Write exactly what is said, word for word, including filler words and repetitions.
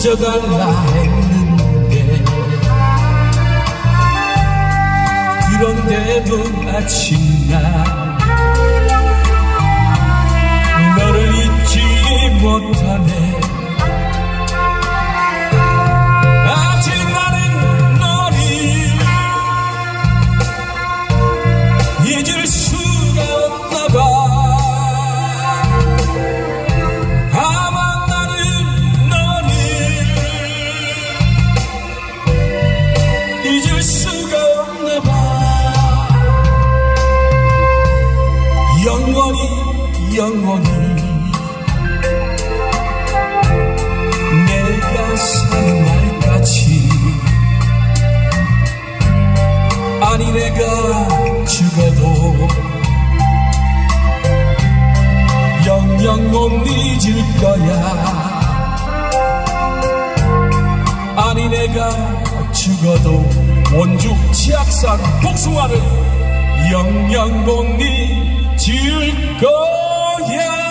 잊어달라 했는데 그런데도 아침날 너를 잊지 못하네. 아직 나는 너를 잊을 수가 없나봐. 아마 나는 너를 잊을 수가 없나봐. 영원히 영원히 내가 사는 날까지, 아니 내가 죽어도 영영 못 잊을 거야. 아니 내가 죽어도 원주 치악산 복숭아를 영영 못 잊을 거야.